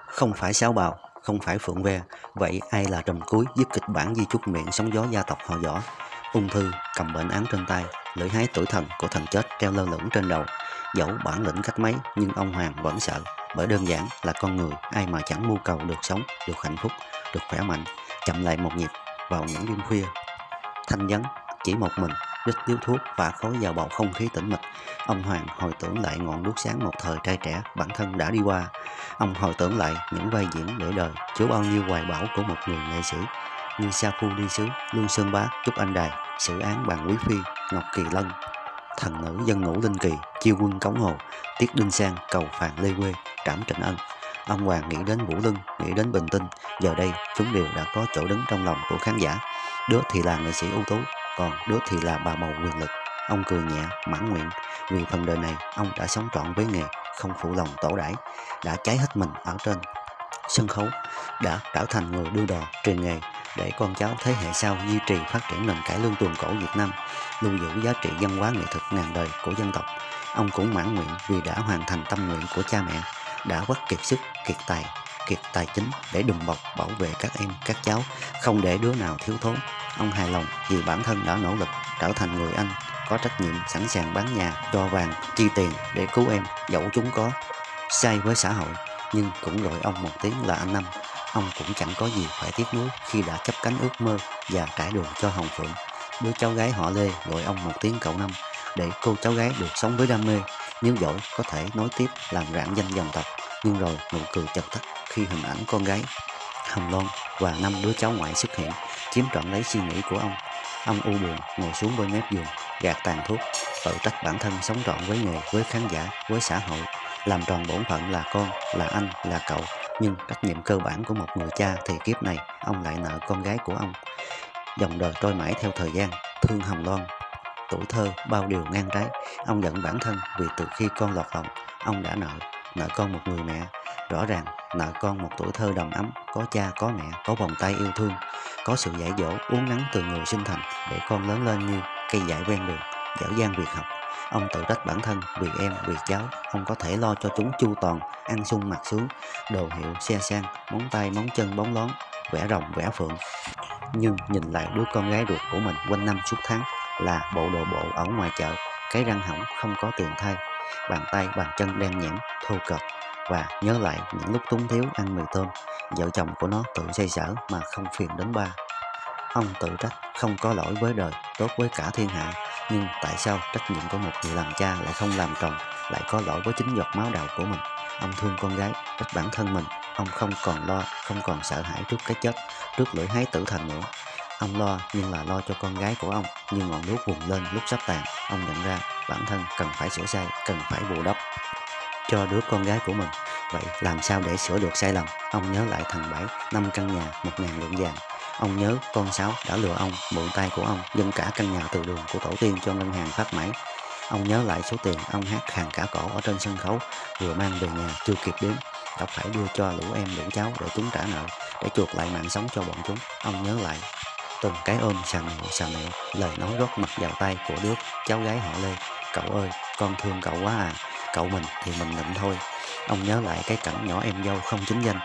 Không phải Sáo Bào, không phải Phượng Ve, vậy ai là trùm cuối viết kịch bản di chúc miệng sóng gió gia tộc họ Võ? Ung thư, cầm bệnh án trên tay, lưỡi hái tuổi thần của thần chết treo lơ lửng trên đầu. Dẫu bản lĩnh cách mấy nhưng ông Hoàng vẫn sợ, bởi đơn giản là con người ai mà chẳng mưu cầu được sống, được hạnh phúc, được khỏe mạnh. Chậm lại một nhịp vào những đêm khuya thanh vắng, chỉ một mình, rít điếu thuốc và khói vào bầu không khí tĩnh mịch. Ông Hoàng hồi tưởng lại ngọn đuốc sáng một thời trai trẻ bản thân đã đi qua. Ông hồi tưởng lại những vai diễn để đời chứa bao nhiêu hoài bão của một người nghệ sĩ như Sa Phu đi sứ, Lương Sơn Bá, Trúc Anh Đài, Sử Án Bàn Quý Phi, Ngọc Kỳ Lân, Thần Nữ Dân Ngũ Linh Kỳ, Chiêu Quân Cống Hồ, Tiết Đinh Sang, Cầu Phàn Lê Quê, Trảm Trịnh Ân. Ông Hoàng nghĩ đến Vũ Lân, nghĩ đến Bình Tinh. Giờ đây chúng đều đã có chỗ đứng trong lòng của khán giả. Đứa thì là nghệ sĩ ưu tú, còn đứa thì là bà bầu quyền lực. Ông cười nhẹ, mãn nguyện, vì phần đời này ông đã sống trọn với nghề, không phụ lòng tổ đãi, đã cháy hết mình ở trên sân khấu, đã trở thành người đưa đò truyền nghề để con cháu thế hệ sau duy trì phát triển nền cải lương tuồng cổ Việt Nam, lưu giữ giá trị văn hóa nghệ thuật ngàn đời của dân tộc. Ông cũng mãn nguyện vì đã hoàn thành tâm nguyện của cha mẹ, đã bất kiệt sức, kiệt tài chính để đùm bọc bảo vệ các em, các cháu, không để đứa nào thiếu thốn. Ông hài lòng vì bản thân đã nỗ lực trở thành người anh có trách nhiệm, sẵn sàng bán nhà cho vàng chi tiền để cứu em, dẫu chúng có sai với xã hội, nhưng cũng gọi ông một tiếng là anh Năm. Ông cũng chẳng có gì phải tiếc nuối khi đã chấp cánh ước mơ và trải đường cho Hồng Phượng, đứa cháu gái họ Lê, gọi ông một tiếng cậu Năm, để cô cháu gái được sống với đam mê, nếu giỏi có thể nối tiếp làm rạng danh dòng tộc. Nhưng rồi nụ cười chợt tắt khi hình ảnh con gái Hồng Loan và 5 đứa cháu ngoại xuất hiện, chiếm trọn lấy suy nghĩ của ông. Ông u buồn ngồi xuống bên mép giường, gạt tàn thuốc, tự trách bản thân sống trọn với nghề, với khán giả, với xã hội, làm tròn bổn phận là con, là anh, là cậu. Nhưng trách nhiệm cơ bản của một người cha thì kiếp này ông lại nợ con gái của ông. Dòng đời trôi mãi theo thời gian, thương Hồng Loan, tuổi thơ bao điều ngang trái. Ông giận bản thân vì từ khi con lọt lòng, ông đã nợ con một người mẹ. Rõ ràng nợ con một tuổi thơ đầm ấm, có cha, có mẹ, có vòng tay yêu thương, có sự dạy dỗ uốn nắn từ người sinh thành để con lớn lên như cây dại ven đường, dở dang việc học. Ông tự trách bản thân vì em, vì cháu, ông có thể lo cho chúng chu toàn, ăn sung mặc sướng, đồ hiệu, xe sang, móng tay, móng chân, bóng lón, vẽ rồng, vẽ phượng. Nhưng nhìn lại đứa con gái ruột của mình quanh năm suốt tháng là bộ đồ bộ ở ngoài chợ, cái răng hỏng không có tiền thay, bàn tay bàn chân đen nhẽm, thô kệch, và nhớ lại những lúc túng thiếu ăn mì tôm, vợ chồng của nó tự xoay sở mà không phiền đến ba. Ông tự trách không có lỗi với đời, tốt với cả thiên hạ, nhưng tại sao trách nhiệm của một người làm cha lại không làm tròn, lại có lỗi với chính giọt máu đầu của mình? Ông thương con gái, trách bản thân mình. Ông không còn lo, không còn sợ hãi trước cái chết, trước lưỡi hái tử thần nữa. Ông lo nhưng là lo cho con gái của ông. Nhưng ngọn đuốc vùng lên lúc sắp tàn, ông nhận ra bản thân cần phải sửa sai, cần phải bù đắp cho đứa con gái của mình. Vậy làm sao để sửa được sai lầm? Ông nhớ lại thằng Bảy, 5 căn nhà, 1.000 lượng vàng. Ông nhớ con Sáu đã lừa ông, mượn tay của ông dâng cả căn nhà từ đường của tổ tiên cho ngân hàng Phát Mãi. Ông nhớ lại số tiền ông hát khàn cả cổ ở trên sân khấu, vừa mang về nhà chưa kịp đếm, đã phải đưa cho lũ em lũ cháu để chúng trả nợ, để chuộc lại mạng sống cho bọn chúng. Ông nhớ lại từng cái ôm xà nẹo, lời nói rót mặt vào tay của đứa cháu gái họ Lê: cậu ơi, con thương cậu quá à, cậu mình thì mình nhịn thôi. Ông nhớ lại cái cảnh nhỏ em dâu không chính danh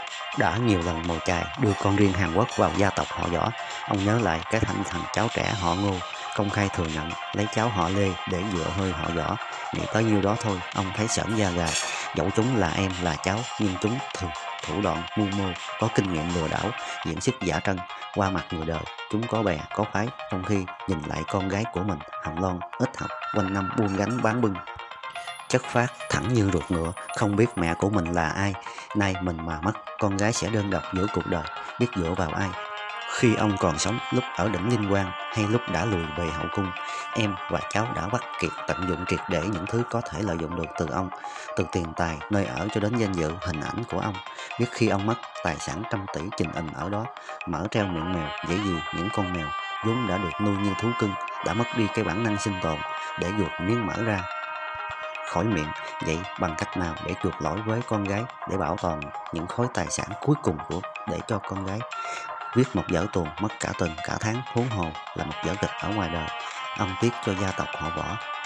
đã nhiều lần mồi chài đưa con riêng Hàn Quốc vào gia tộc họ Võ. Ông nhớ lại cái thằng cháu trẻ họ Ngô công khai thừa nhận lấy cháu họ Lê để dựa hơi họ Võ. Nghĩ tới nhiêu đó thôi ông thấy sởn da gà. Dẫu chúng là em là cháu, nhưng chúng thường thủ đoạn mưu mô, có kinh nghiệm lừa đảo, diễn xuất giả trân qua mặt người đời. Chúng có bè có phái, trong khi nhìn lại con gái của mình, Hồng Loan, ít học, quanh năm buôn gánh bán bưng, chất phác thẳng như ruột ngựa, không biết mẹ của mình là ai. Nay mình mà mất, con gái sẽ đơn độc giữa cuộc đời, biết dựa vào ai? Khi ông còn sống, lúc ở đỉnh Vinh Quang hay lúc đã lùi về hậu cung, em và cháu đã bắt kiệt tận dụng triệt để những thứ có thể lợi dụng được từ ông, từ tiền tài, nơi ở cho đến danh dự, hình ảnh của ông. Biết khi ông mất, tài sản trăm tỷ trình ình ở đó, mở treo miệng mèo, dễ gì những con mèo vốn đã được nuôi như thú cưng, đã mất đi cái bản năng sinh tồn, để ruột miếng mỡ ra khỏi miệng. Vậy bằng cách nào để chuộc lỗi với con gái, để bảo toàn những khối tài sản cuối cùng để cho con gái? Viết một vở tuồng mất cả tuần cả tháng, huống hồ là một vở kịch ở ngoài đời. Ông tiếc cho gia tộc họ Võ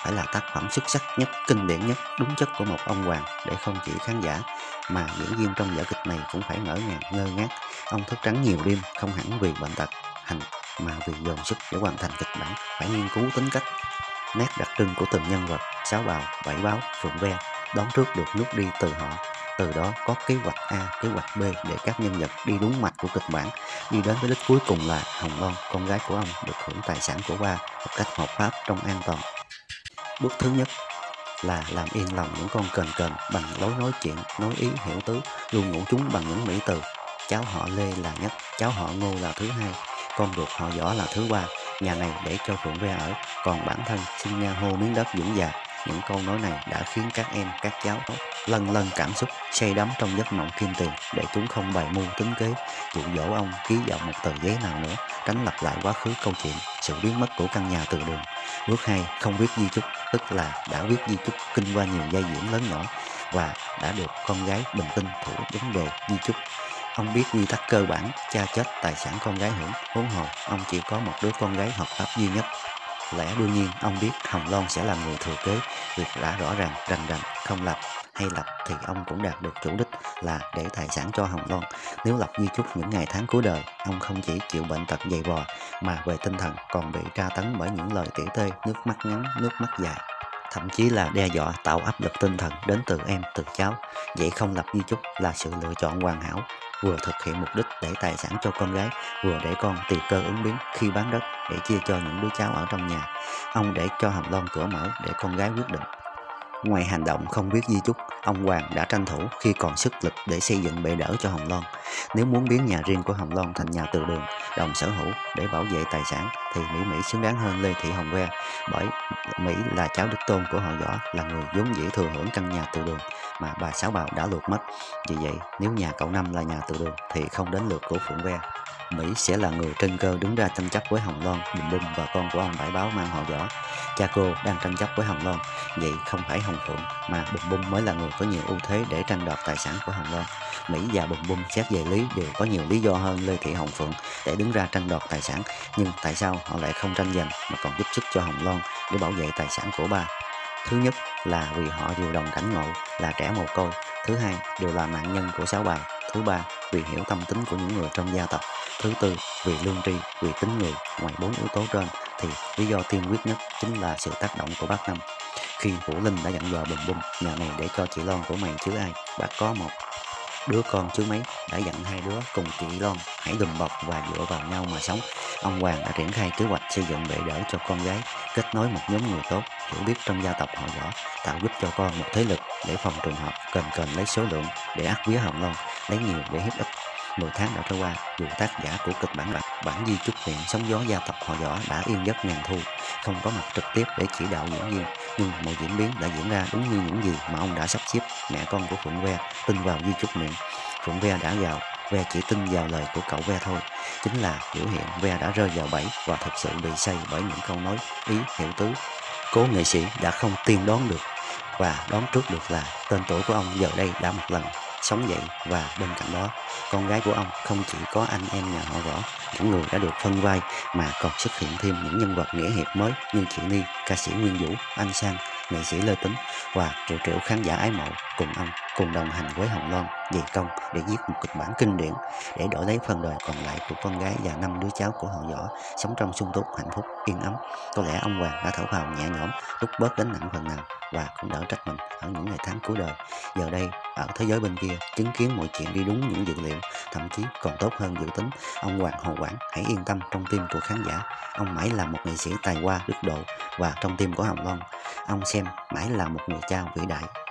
phải là tác phẩm xuất sắc nhất, kinh điển nhất, đúng chất của một ông hoàng, để không chỉ khán giả mà diễn viên trong vở kịch này cũng phải ngỡ ngàng ngơ ngác. Ông thức trắng nhiều đêm không hẳn vì bệnh tật hành, mà vì dồn sức để hoàn thành kịch bản, phải nghiên cứu tính cách, nét đặc trưng của từng nhân vật. Sáu Bào, Bảy Báo, Phượng Ve đón trước được nước đi từ họ, từ đó có kế hoạch A, kế hoạch B để các nhân vật đi đúng mạch của kịch bản, đi đến với đích cuối cùng là Hồng Loan, con gái của ông, được hưởng tài sản của ba một cách hợp pháp trong an toàn. Bước thứ nhất là làm yên lòng những con cờn cờn bằng lối nói chuyện, nói ý hiểu tứ, luôn ngủ chúng bằng những mỹ từ. Cháu họ Lê là nhất, cháu họ Ngô là thứ hai, con ruột họ Võ là thứ ba. Nhà này để cho Phượng Ve ở, còn bản thân xin nha hô miếng đất vững già. Những câu nói này đã khiến các em, các cháu lân lân cảm xúc, say đắm trong giấc mộng kim tiền, để chúng không bày mưu tính kế dụ dỗ ông ký vào một tờ giấy nào nữa, tránh lặp lại quá khứ câu chuyện sự biến mất của căn nhà từ đường. Bước 2, không viết di chúc, tức là đã viết di chúc kinh qua nhiều giai diễn lớn nhỏ và đã được con gái bình tinh thủ vấn đề di chúc. Ông biết quy tắc cơ bản, cha chết tài sản con gái hưởng, huống hồ ông chỉ có một đứa con gái hợp pháp duy nhất. Lẽ đương nhiên ông biết Hồng Loan sẽ là người thừa kế, việc đã rõ ràng rành rành, không lập hay lập thì ông cũng đạt được chủ đích là để tài sản cho Hồng Loan. Nếu lập di chúc những ngày tháng cuối đời, ông không chỉ chịu bệnh tật dày vò mà về tinh thần còn bị tra tấn bởi những lời tỉ tê, nước mắt ngắn, nước mắt dài, thậm chí là đe dọa tạo áp lực tinh thần đến từ em, từ cháu. Vậy không lập di chúc là sự lựa chọn hoàn hảo, vừa thực hiện mục đích để tài sản cho con gái, vừa để con tùy cơ ứng biến khi bán đất để chia cho những đứa cháu ở trong nhà. Ông để cho Hồng Loan cửa mở để con gái quyết định. Ngoài hành động không viết di chúc, ông Hoàng đã tranh thủ khi còn sức lực để xây dựng bệ đỡ cho Hồng Loan. Nếu muốn biến nhà riêng của Hồng Loan thành nhà từ đường, đồng sở hữu để bảo vệ tài sản, thì Mỹ xứng đáng hơn Lê Thị Hồng Ve, bởi Mỹ là cháu đích tôn của họ Võ, là người vốn dĩ thừa hưởng căn nhà từ đường mà bà Sáu Bào đã luộc mất. Vì vậy, nếu nhà cậu Năm là nhà từ đường thì không đến lượt của Phượng Ve. Mỹ sẽ là người trên cơ đứng ra tranh chấp với Hồng Loan, Bùm Bùm và con của ông Bảy Báo mang họ Võ. Cha cô đang tranh chấp với Hồng Loan, vậy không phải Hồng Phượng mà Bùm Bùm mới là người có nhiều ưu thế để tranh đoạt tài sản của Hồng Loan. Mỹ và Bùm Bùm xét về lý đều có nhiều lý do hơn Lê Thị Hồng Phượng để đứng ra tranh đoạt tài sản, nhưng tại sao họ lại không tranh giành mà còn giúp sức cho Hồng Loan để bảo vệ tài sản của ba? Thứ nhất là vì họ đều đồng cảnh ngộ, là trẻ mồ côi. Thứ hai, đều là nạn nhân của Sáu Bào. Thứ ba, vì hiểu tâm tính của những người trong gia tộc. Thứ tư, vì lương tri, vì tính người. Ngoài 4 yếu tố trên thì lý do tiên quyết nhất chính là sự tác động của bác Năm. Khi Vũ Linh đã dặn dò Bùm Bùm, nhà này để cho chị Loan của mày chứ ai, bác có một đứa con chứ mấy, đã dặn hai đứa cùng chị Loan hãy đùm bọc và dựa vào nhau mà sống. Ông Hoàng đã triển khai kế hoạch xây dựng bệ đỡ cho con gái, kết nối một nhóm người tốt, hiểu biết trong gia tộc họ Võ, tạo giúp cho con một thế lực để phòng trường hợp cần lấy số lượng để ắt vía Hồng Loan, lấy nhiều để hiếp ít. 10 tháng đã trôi qua, dù tác giả của kịch bản di chúc huyện Sóng Gió gia tộc họ Võ đã yên giấc ngàn thu, không có mặt trực tiếp để chỉ đạo diễn viên, nhưng mọi diễn biến đã diễn ra đúng như những gì mà ông đã sắp xếp. Mẹ con của Phượng Ve tin vào di chúc miệng, Phượng Ve đã vào, Ve chỉ tin vào lời của cậu Ve thôi. Chính là biểu hiện Ve đã rơi vào bẫy và thực sự bị say bởi những câu nói ý hiểu tứ. Cố nghệ sĩ đã không tiên đoán được và đoán trước được là tên tuổi của ông giờ đây đã một lần sống dậy, và bên cạnh đó con gái của ông không chỉ có anh em nhà họ Võ, những người đã được phân vai, mà còn xuất hiện thêm những nhân vật nghĩa hiệp mới như chị Ni, ca sĩ Nguyên Vũ, anh Sang, nghệ sĩ Lê Tính và triệu triệu khán giả ái mộ cùng ông, cùng đồng hành với Hồng Loan dày công để viết một kịch bản kinh điển để đổi lấy phần đời còn lại của con gái và 5 đứa cháu của họ Võ sống trong sung túc, hạnh phúc, yên ấm. Có lẽ ông Hoàng đã thở phào nhẹ nhõm, lúc bớt gánh nặng phần nào, và cũng đỡ trách mình ở những ngày tháng cuối đời. Giờ đây ở thế giới bên kia, chứng kiến mọi chuyện đi đúng những dự liệu, thậm chí còn tốt hơn dự tính, ông Hoàng Hồ Quảng hãy yên tâm trong tim của khán giả. Ông mãi là một nghệ sĩ tài hoa đức độ, và trong tim của Hồng Loan, ông xem mãi là một người cha vĩ đại.